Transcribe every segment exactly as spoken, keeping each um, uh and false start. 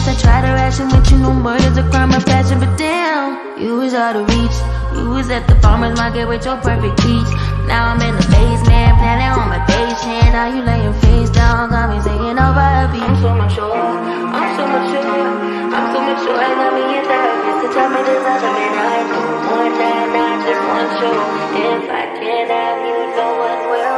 I tried to ration with you, no murder's a crime of passion. But damn, you was out of reach. You was at the farmer's market with your perfect peach. Now I'm in the basement, planning on my patient. Now you laying face down, got me singing over a beat. I'm so mature, I'm so mature, I'm so mature. I got me in therapy to tell me this other man I know. One time, not just one show. If I can't have you, no one will.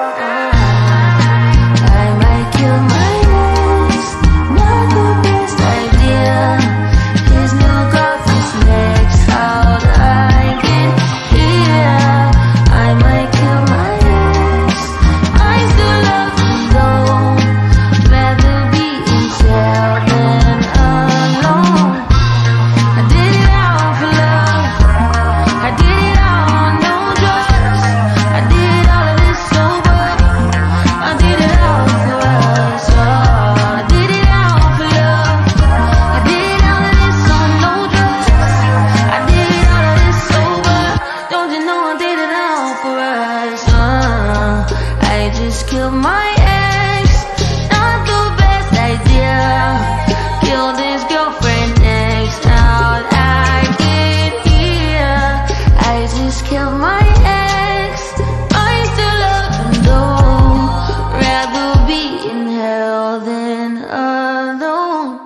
I might kill my ex, not the best idea. His new girlfriend's next, how I get here. I might kill my ex, I still love him though. Rather be in jail than alone. I did it all for love, I did it all on no drugs. I did all of this sober, I did it all for us. Oh, I did it all for love, I did all of this on no drugs. I did all of this sober, don't you know I did it all for us. uh, I just killed my ex, not the best idea. Killed his girlfriend next, how'd I get here? I just killed my ex, I still love him though. Rather be in hell than alone.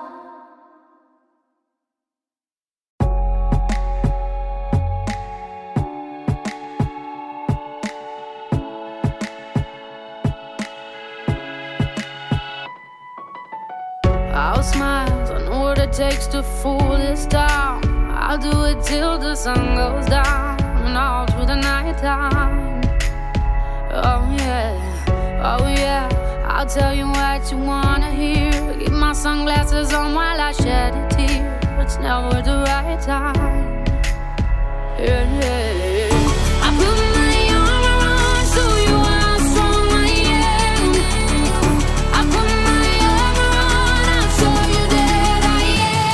I'll smile, I know what it takes to fool this town. I'll do it till the sun goes down and all through the night time. Oh yeah, oh yeah, I'll tell you what you wanna hear. Keep my sunglasses on while I shed a tear. It's never the right time. Yeah, yeah. I put my arm around so you how strong I am. I put my arm around, I'll show you that I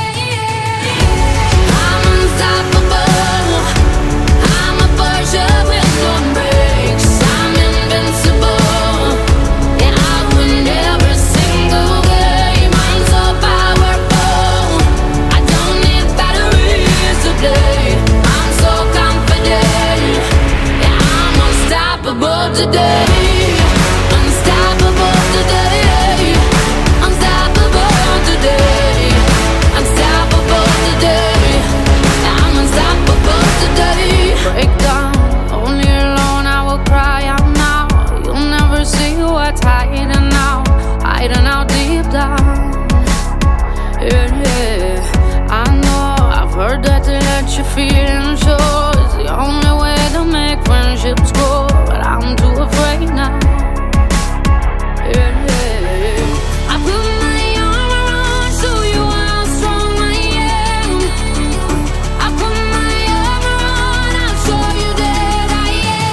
am. I'm unstoppable, I'm a Porsche with no brakes. I'm invincible, yeah, I win every single game. I'm so powerful, I don't need batteries to play. I'm so confident, yeah, I'm unstoppable today. Unstoppable today, unstoppable today, unstoppable today, yeah, I'm unstoppable today. Break down, only alone I will cry out now. You'll never see what's hiding out, hiding out deep down. Yeah, yeah, I know, I've heard that to let your feelings show is the only way to make friendships grow, but I'm too afraid now. Yeah, yeah, I put my arm around, show you how strong I am. I put my arm around, I'll show you that I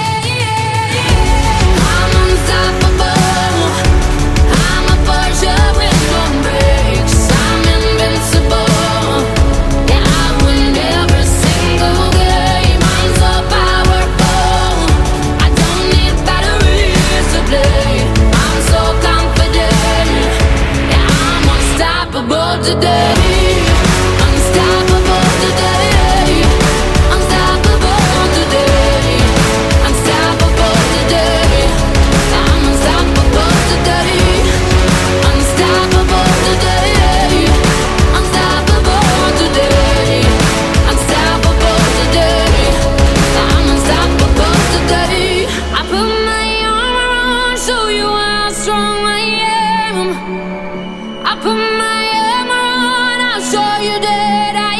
am. I'm unstoppable, I'm a Porsche with no brakes. I'm invincible, yeah, I win every single game. I'm so powerful, I don't need batteries to play. I'm so confident, yeah, I'm unstoppable today. Unstoppable today, unstoppable today, unstoppable today, I'm unstoppable today. Unstoppable today, unstoppable today, unstoppable today, I'm unstoppable today. I put my arm around, show you how strong I am. I put my arm around, I'll show you that I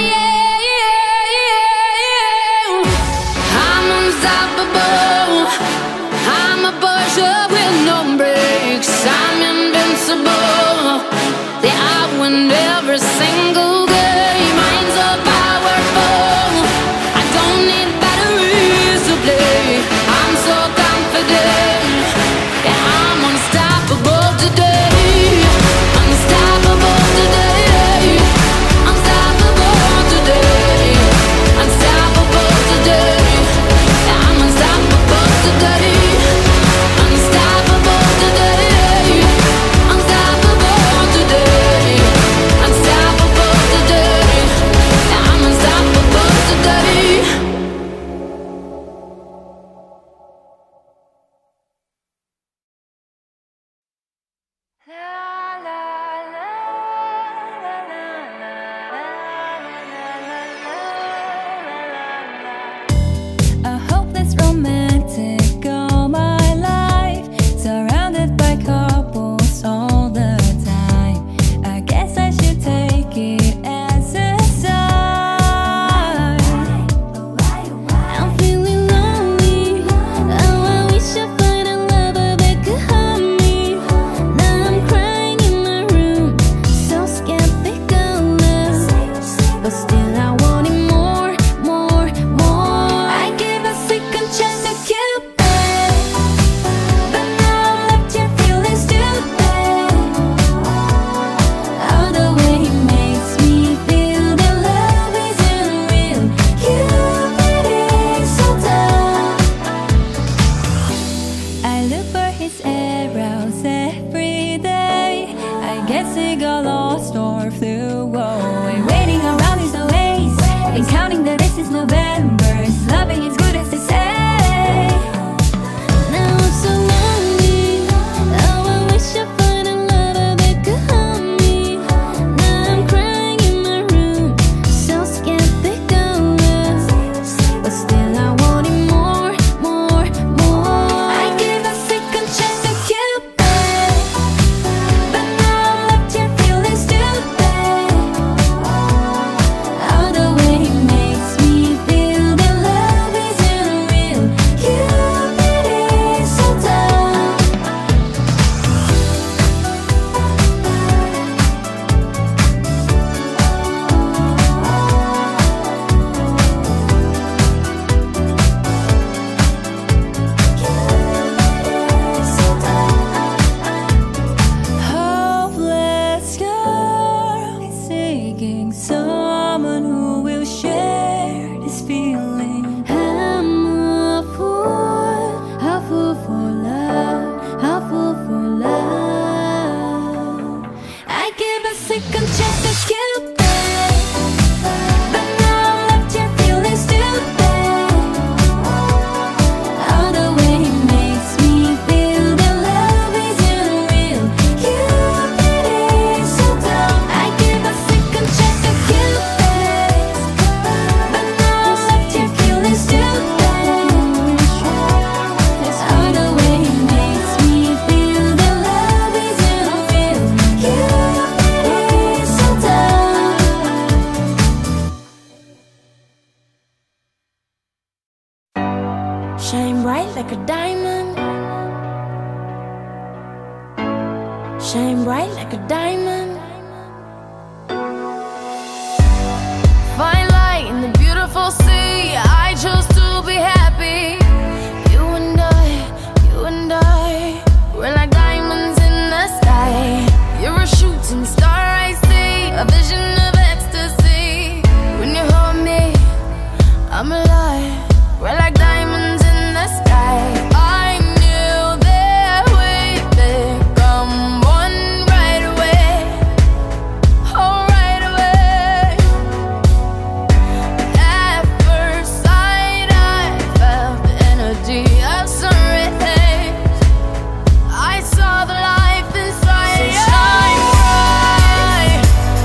am. I'm unstoppable, I'm a Porsche with no brakes. I'm invincible, yeah, I win every single game. I'm so powerful, I don't need batteries to play. I'm so confident, yeah, I'm unstoppable today. Unstoppable today, unstoppable. like seagull lost or flew away. Waiting around is the ways, and counting the days since November. Loving is good as they say. Now I'm so lonely. Oh, I wish I find a lover that could help me. Now I'm crying in my room, so scared they go love. But still I wanted more, more, more. I gave a second chance to Cupid, but now I'm left here feeling stupid. All the way he makes me feel that love isn't real. Cupid is so dumb. Hopeless girl seeking someone who will share this feeling. I'm a fool, a fool for love, a fool for love. I gave a second chance to Cupid, but now I'm left here feeling stupid. All the way he makes me feel that love isn't real. Cupid is so dumb. I gave a second chance to Cupid, but now I'm left here feeling stupid. All the way he makes me feel that love isn't real. Cupid is so dumb. Shine bright like a diamond. Shine bright like a diamond. Fine light in the beautiful sea. I chose to be happy. You and I, you and I, we're like diamonds in the sky. You're a shooting star I see, a vision of ecstasy. When you hold me, I'm alive. We're like diamonds in the sky. I knew that we'd become one right away. Oh, right away. At first sight, I felt the energy of sun rays. I saw the life inside. So shine bright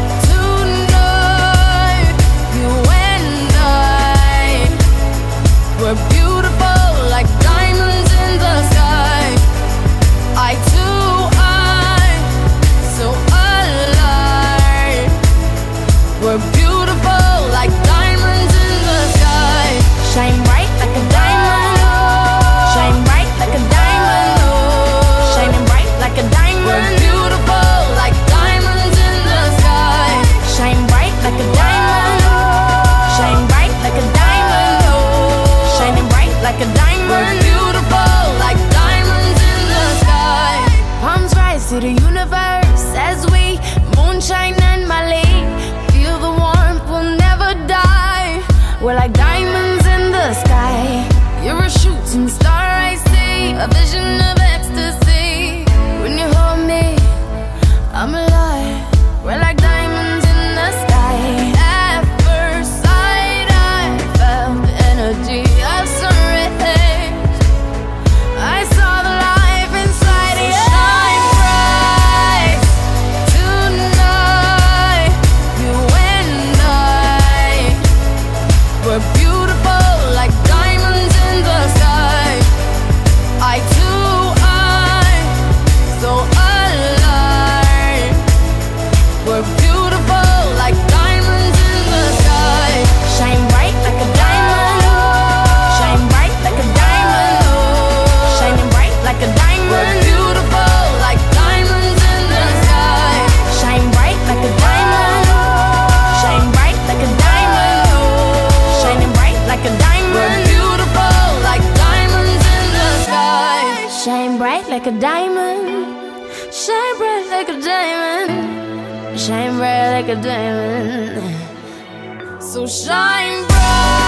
tonight. You and I, we're beautiful like diamonds in the sky. I too, I, so alive. We're beautiful like diamonds in the sky. Shine bright like a diamond. Shine bright like a diamond. Shining bright like a diamond. We're beautiful like diamonds in the sky. Shine bright like a diamond. Shine bright like a diamond. Shining bright like a diamond. We're beautiful like diamonds in the sky. Palms rise to the universe as we moonshine and Mali. Feel the warmth, we'll never die. We're like diamonds in the sky. You're a shooting star I see, a vision of ecstasy. When you hold me, I'm alive. We're like diamonds in the sky. At first sight, I felt the energy of sun rays. I saw the life inside you. Shine bright tonight. You and I, we're beautiful like diamonds in the sky. I too, I, so alive. We're beautiful like diamonds in the sky. Shine bright like a diamond. Shine bright like a diamond. Shining bright like a diamond. We're beautiful like diamonds in the sky. Shine bright like a diamond. Shine bright like a diamond. Shining bright like a diamond. We're beautiful like diamonds in the sky. Shine bright like a diamond. Shine bright like a diamond. Shine bright like a diamond. So shine bright.